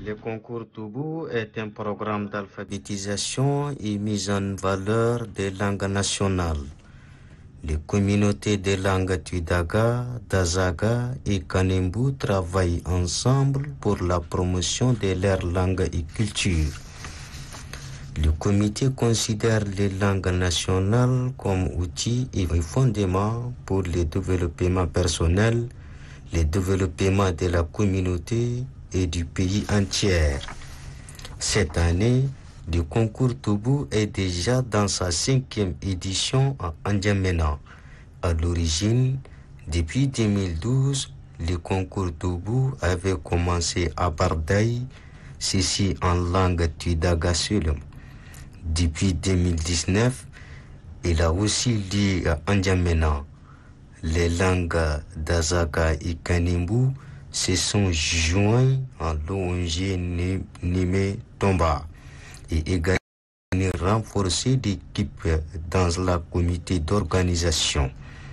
Le concours Toubou est un programme d'alphabétisation et mise en valeur des langues nationales. Les communautés des langues Tudaga, Dazaga et Kanembu travaillent ensemble pour la promotion de leurs langues et cultures. Le comité considère les langues nationales comme outils et fondements pour le développement personnel, le développement de la communauté et du pays entier. Cette année, le concours Toubou est déjà dans sa 5e édition à N'Djamena. À l'origine, depuis 2012, le concours Toubou avait commencé à Bardaï, ceci en langue Tudaga seulement. Depuis 2019, il a aussi lieu à N'Djamena. Les langues d'Azaga et Kanembu se sont joints en l'ONG Nime Tomba et également renforcé l'équipe dans la comité d'organisation.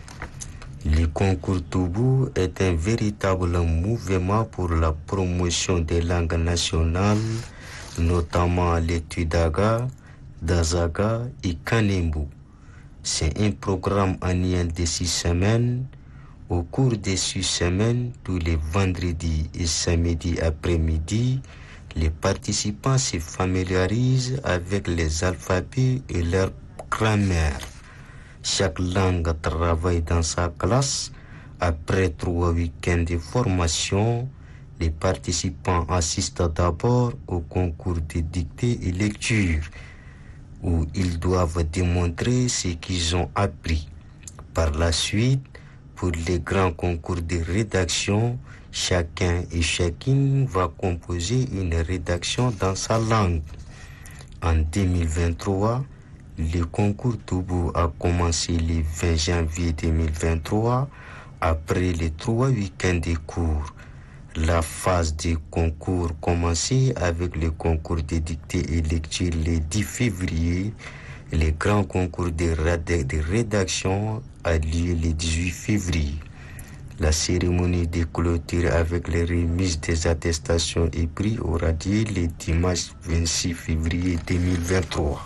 Le concours Toubou est un véritable mouvement pour la promotion des langues nationales, notamment les Tudaga, Dazaga et Kanembu. C'est un programme annuel de 6 semaines. Au cours des 6 semaines, tous les vendredis et samedis après-midi, les participants se familiarisent avec les alphabets et leur grammaire. Chaque langue travaille dans sa classe. Après 3 week-ends de formation, les participants assistent d'abord au concours de dictée et lecture, où ils doivent démontrer ce qu'ils ont appris. Par la suite, pour les grands concours de rédaction, chacun et chacune va composer une rédaction dans sa langue. En 2023, le concours Toubou a commencé le 20 janvier 2023, après les 3 week-ends de cours. La phase de concours commençait avec le concours de dictée et lecture le 10 février. Le grand concours de rédaction a lieu le 18 février. La cérémonie de clôture avec les remises des attestations et prix aura lieu le dimanche 26 février 2023.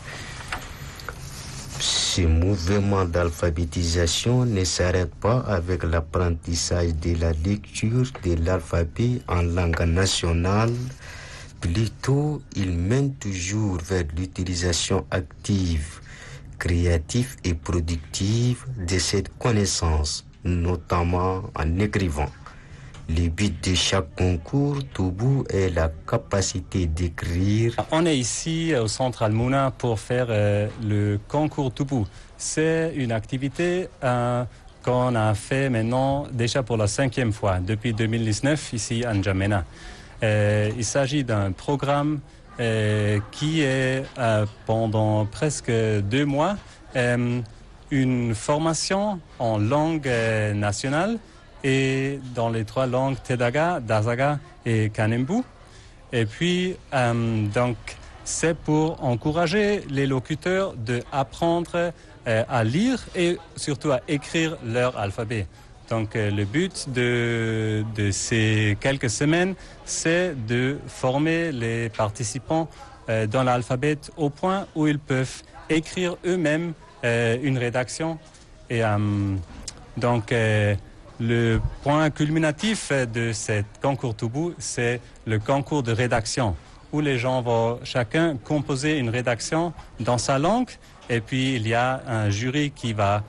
Ce mouvement d'alphabétisation ne s'arrête pas avec l'apprentissage de la lecture de l'alphabet en langue nationale. Plutôt, il mène toujours vers l'utilisation active, créative et productive de cette connaissance, notamment en écrivant. Le but de chaque concours Toubou est la capacité d'écrire. On est ici au centre Al-Mouna pour faire le concours Toubou. C'est une activité qu'on a fait maintenant déjà pour la 5e fois, depuis 2019 ici à N'Djamena. Il s'agit d'un programme qui est pendant presque 2 mois une formation en langue nationale et dans les 3 langues Tudaga, Dazaga et Kanembu. Et puis, donc, c'est pour encourager les locuteurs d'apprendre à lire et surtout à écrire leur alphabet. Donc, le but de ces quelques semaines, c'est de former les participants dans l'alphabet au point où ils peuvent écrire eux-mêmes une rédaction. Et donc, le point culminatif de ce concours Toubou, c'est le concours de rédaction, où les gens vont chacun composer une rédaction dans sa langue, et puis il y a un jury qui va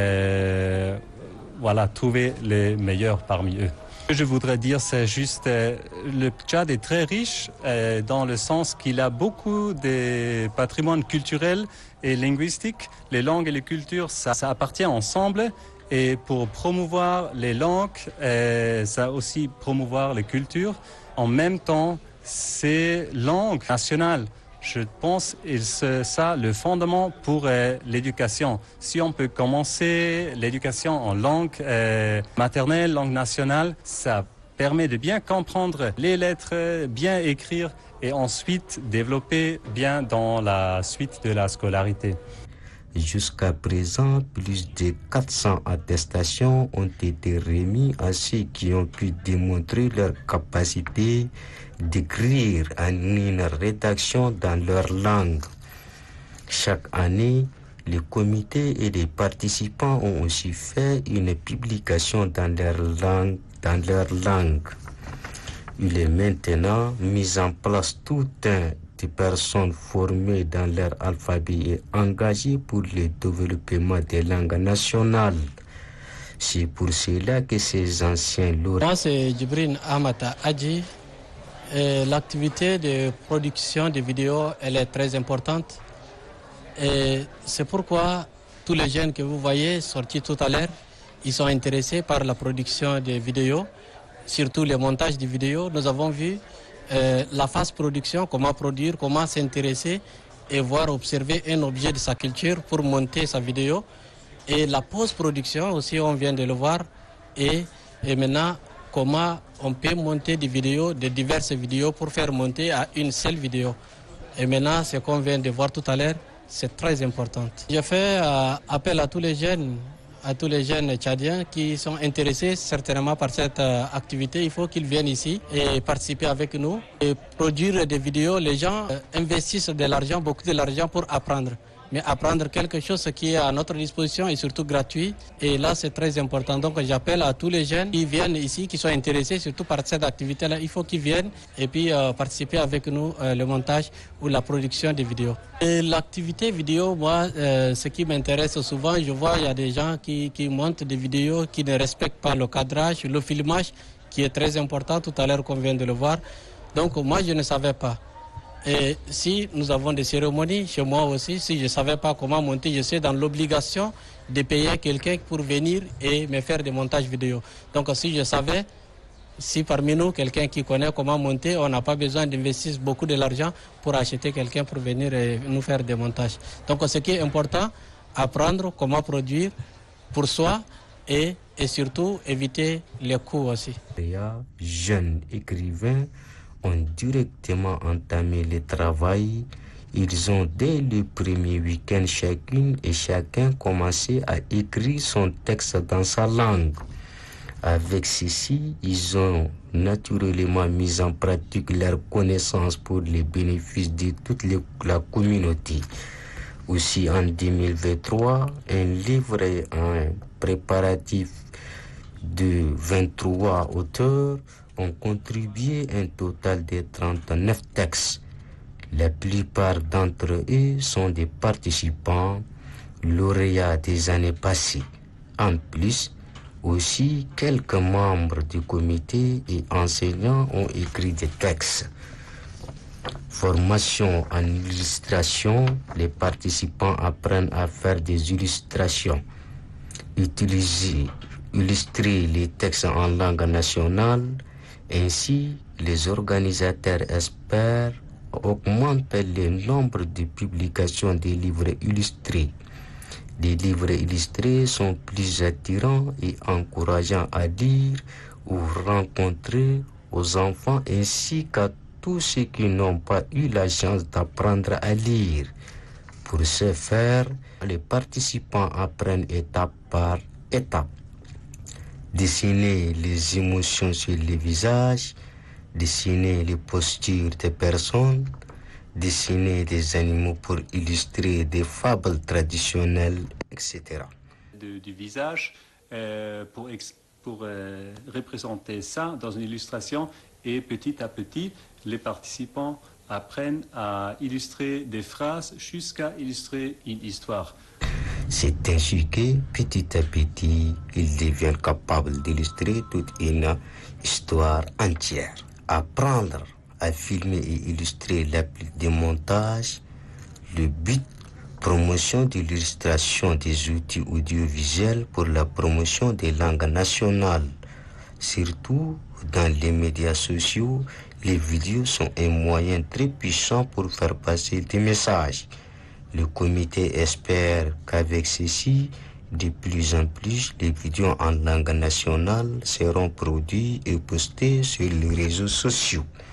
trouver les meilleurs parmi eux. Ce que je voudrais dire, c'est juste le Tchad est très riche dans le sens qu'il a beaucoup de patrimoine culturel et linguistique. Les langues et les cultures, ça appartient ensemble. Et pour promouvoir les langues, ça aussi promouvoir les cultures. En même temps, ces langues nationales, je pense que c'est ça le fondement pour l'éducation. Si on peut commencer l'éducation en langue maternelle, langue nationale, ça permet de bien comprendre les lettres, bien écrire et ensuite développer bien dans la suite de la scolarité. Jusqu'à présent, plus de 400 attestations ont été remises à ceux qui ont pu démontrer leur capacité d'écrire en une rédaction dans leur langue. Chaque année, les comités et les participants ont aussi fait une publication dans leur langue. Il est maintenant mis en place tout un de personnes formées dans leur alphabet et engagées pour le développement des langues nationales. C'est pour cela que ces anciens lauréats... Moi, c'est Djibril Amata Adji. L'activité de production de vidéos, elle est très importante. Et c'est pourquoi tous les jeunes que vous voyez sortis tout à l'heure, ils sont intéressés par la production de vidéos, surtout le montage de vidéos. Nous avons vu la phase production, comment produire, comment s'intéresser et voir, observer un objet de sa culture pour monter sa vidéo. Et la post-production aussi, on vient de le voir. Et maintenant, comment on peut monter des vidéos, de diverses vidéos pour faire monter à une seule vidéo. Et maintenant, ce qu'on vient de voir tout à l'heure, c'est très important. Je fais appel à tous les jeunes tchadiens qui sont intéressés certainement par cette activité. Il faut qu'ils viennent ici et participer avec nous. Et produire des vidéos, les gens investissent de l'argent, beaucoup de l'argent pour apprendre. Mais apprendre quelque chose qui est à notre disposition est surtout gratuit. Et là, c'est très important. Donc, j'appelle à tous les jeunes qui viennent ici, qui sont intéressés surtout par cette activité-là. Il faut qu'ils viennent et puis participer avec nous le montage ou la production des vidéos. Et l'activité vidéo, moi, ce qui m'intéresse souvent, je vois il y a des gens qui montent des vidéos qui ne respectent pas le cadrage, le filmage, qui est très important tout à l'heure qu'on vient de le voir. Donc, moi, je ne savais pas. Et si nous avons des cérémonies, chez moi aussi, si je ne savais pas comment monter, je suis dans l'obligation de payer quelqu'un pour venir et me faire des montages vidéo. Donc si je savais, si parmi nous, quelqu'un qui connaît comment monter, on n'a pas besoin d'investir beaucoup de l'argent pour acheter quelqu'un pour venir et nous faire des montages. Donc ce qui est important, apprendre comment produire pour soi et surtout éviter les coûts aussi. Jeunes écrivains ont directement entamé le travail. Ils ont dès le premier week-end chacune et chacun commencé à écrire son texte dans sa langue. Avec ceci, ils ont naturellement mis en pratique leurs connaissances pour le bénéfice de toute la communauté. Aussi en 2023, un livre et un préparatif de 23 auteurs ont contribué un total de 39 textes. La plupart d'entre eux sont des participants lauréats des années passées. En plus, aussi, quelques membres du comité et enseignants ont écrit des textes. Formation en illustration, les participants apprennent à faire des illustrations. Illustrer les textes en langue nationale. Ainsi, les organisateurs espèrent augmenter le nombre de publications des livres illustrés. Les livres illustrés sont plus attirants et encourageants à lire ou rencontrer aux enfants ainsi qu'à tous ceux qui n'ont pas eu la chance d'apprendre à lire. Pour ce faire, les participants apprennent étape par étape. Dessiner les émotions sur les visages, dessiner les postures des personnes, dessiner des animaux pour illustrer des fables traditionnelles, etc. Du visage pour représenter ça dans une illustration et petit à petit, les participants apprennent à illustrer des phrases jusqu'à illustrer une histoire. C'est ainsi que, petit à petit, ils deviennent capables d'illustrer toute une histoire entière. Apprendre à filmer et illustrer l'applique de montage, le but, promotion de l'illustration des outils audiovisuels pour la promotion des langues nationales. Surtout dans les médias sociaux, les vidéos sont un moyen très puissant pour faire passer des messages. Le comité espère qu'avec ceci, de plus en plus, les vidéos en langue nationale seront produites et postées sur les réseaux sociaux.